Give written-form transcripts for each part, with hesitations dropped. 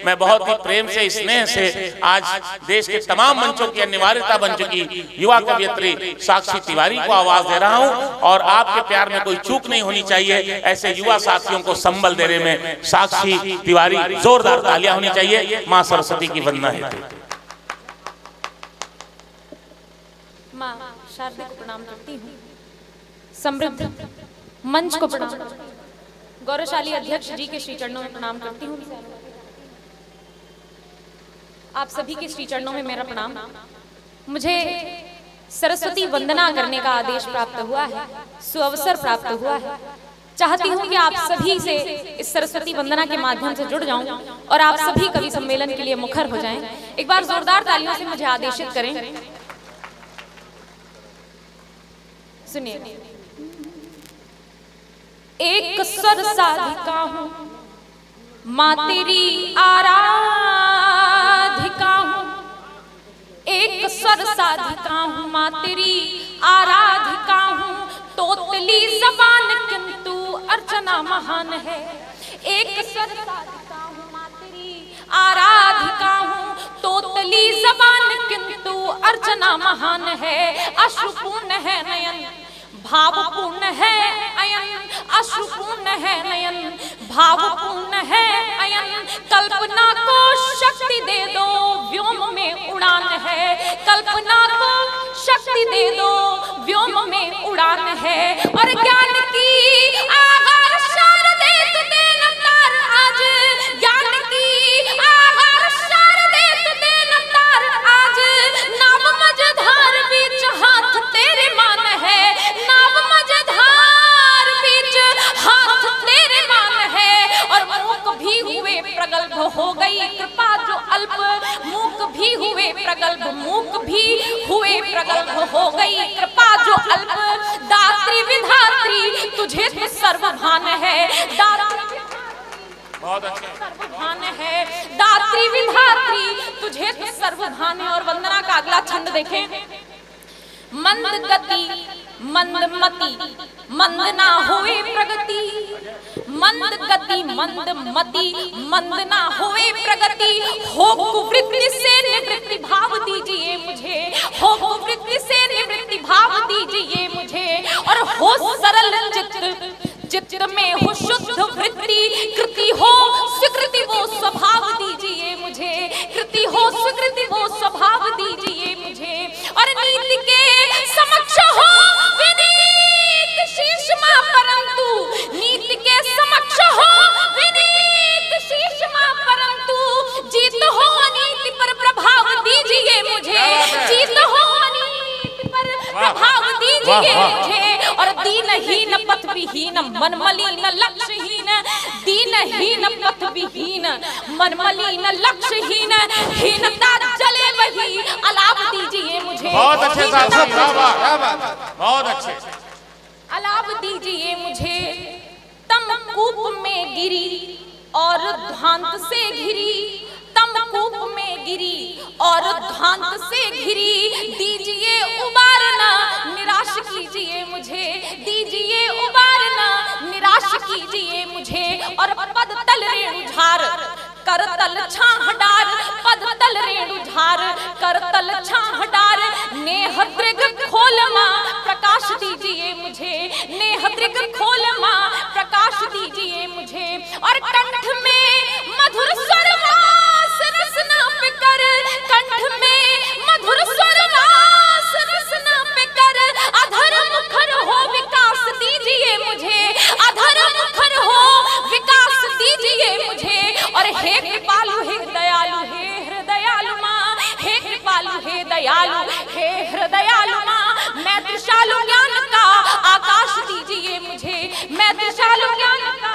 मैं बहुत ही प्रेम से, स्नेह से आज देश के तमाम मंचों की अनिवार्यता बन चुकी युवा कवयित्री साक्षी तिवारी को आवाज दे रहा हूं। और आपके प्यार में कोई चूक नहीं होनी चाहिए। ऐसे युवा साथियों को संबल देने में साक्षी तिवारी जोरदार तालियां होनी चाहिए। मां सरस्वती की वंदना है। मां शारदा को प्रणाम करती हूँ। समृद्ध मंच को प्रणाम, गौरवशाली अध्यक्ष जी के श्री चरणों में प्रणाम करती हूँ। आप सभी के श्री चरणों में मेरा प्रणाम। मुझे सरस्वती वंदना करने का आदेश प्राप्त हुआ है, सुअवसर प्राप्त हुआ है। चाहती हूँ कि आप सभी से इस सरस्वती वंदना के माध्यम से जुड़ जाऊं और आप सभी कवि सम्मेलन के लिए मुखर हो जाएं। एक बार जोरदार तालियों से मुझे आदेशित करें। सुनिए। एक स्वर साधिका हूँ, माँ तेरी आराधिका हूँ। एक स्वर साधिका हूँ, माँ तेरी आराधिका हूँ। तोतली जबान किंतु अर्चना महान है। एक स्वर साधिका हूँ, माँ तेरी आराधिका हूँ। तोतली जबान किंतु अर्चना महान है। अश्रुपूर्ण है नयन, भावपूर्ण है अयन। अश्रुपूर्ण है नयन, भावपूर्ण है अयन। कल्पना को शक्ति दे दो, व्योम में उड़ान है। कल्पना को शक्ति दे दो, व्योम में उड़ान है। और ज्ञान की आहार शारदे तु देन तार आज। ज्ञान की आहार शारदे तु देन तार आज। नाव मझधार बीच हाथ तेरे मान है। नाव मझधार बीच हाथ तेरे मान है। और मूक भी हुए प्रगल्भ हो गई कृपा जो अल्प। मूक भी हुए प्रगल्भ, मूक भी हुए प्रगल्भ हो गई कृपा जो अल्प। दात्री विधात्री तुझे तो सर्वभान है। दात्री सर्वभान है। दात्री विधात्री तुझे तो सर्वभान है। और वंदना का अगला छंद देखें। मंद गति मंद मति, मंद ना होए प्रगति। मंद गति मंद मति, मंद ना होए प्रगति। हो कुवृत्ति से निवृत्ति भाव दीजिए मुझे। हो कुवृत्ति से निवृत्ति भाव दीजिए मुझे। और हो सरल चित्त, चित्त में हो शुद्ध वृत्ति। कृति हो स्वीकृति वो स्वभाव दीजिए मुझे। कृति हो स्वीकृति वो स्वभाव दीजिए मुझे। और नीति के समक्ष हो विनीत शीश मां परंतु। नीति के समक्ष हो विनीत शीश मां परंतु। जीत हो अनीति पर प्रभाव दीजिए मुझे। जीत हो अनीति पर प्रभाव दीजिए मुझे। और दीनहीन पथ विहीन मन मलिन लक्ष्यहीन। दीनहीन पथ विहीन मन मलिन लक्ष्यहीन। हीनता जले वही अलाप दीजिए मुझे। बहुत अच्छे साहब, बहुत अच्छे। अलाप दीजिए मुझे। तम कूप में गिरी और ध्वांत से घिरी। तम कूप में गिरी और ध्वांत से घिरी। दीजिए उबारना निराश कीजिए मुझे। दीजिए उबारना निराश कीजिए मुझे। और पद तल रेणु झार कर तल छाह डार। पद तल रेणु झार कर तल छाह डार। नेह दृग खोल मां प्रकाश दीजिए मुझे। नेह दृग खोल मां प्रकाश दीजिए मुझे। और कंठ में मधुर स्वर मास रसना पिकर। कंठ में मधुर स्वर मास रसना पिकर। अधर मुखर हो विकास दीजिए मुझे। अधर मुखर हो विकास दीजिए मुझे। और हे कृपालु हे दयालु हे हृदयालु मां। हे कृपालु हे दयालु हे हृदयालु मां। मैं त्रिशालु ज्ञान का आकाश दीजिए मुझे। मैं त्रिशालु ज्ञान का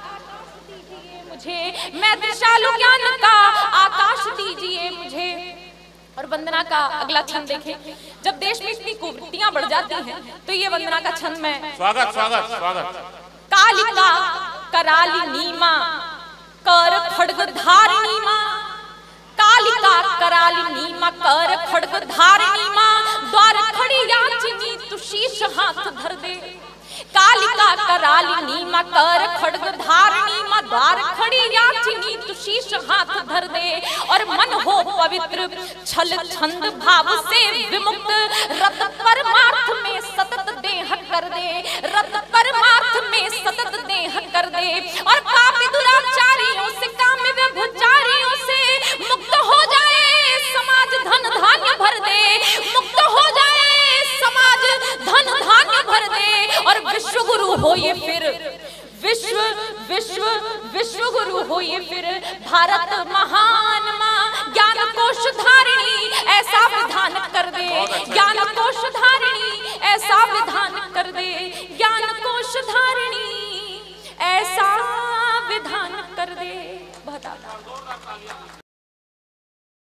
मुझे। मैं त्रिशालु ज्ञान का आकाश दीजिए मुझे। और वंदना का अगला छंद देखें। जब देश में इतनी कुवृत्तियां बढ़ जाती हैं तो ये वंदना का छंद में स्वागत स्वागत स्वागत। कालिका करालिनी मां कर खड्ग धारिणी मां। कालिका करालिनी मां कर खड्ग धारिणी मां। द्वार खड़ी याचिनी तू शीश हाथ धर दे। कालिका करालिनी माँ कर खड्ग धारिणी माँ द्वार खड़ी याचिनी तू शीश हाथ धर दे और मन हो पवित्र छल छंद भाव से विमुक्त रत परमार्थ में सतत देह कर दे, रत परमार्थ में सतत देह कर दे और पापी दुराचारियों से काम व्यभिचारियों से मुक्त हो जाए समाज धन धान्य भर दे, मुक्त हो जाए समाज धन धान्य भर दे और विश्व गुरु हो ये फिर विश्व विश्व विश्व गुरु हो ये फिर भारत महान माँ ज्ञान कोश धारिणी ऐसा विधान कर दे, ज्ञान कोश धारिणी ऐसा विधान कर दे, ज्ञान कोश धारिणी ऐसा विधान कर दे। बहुत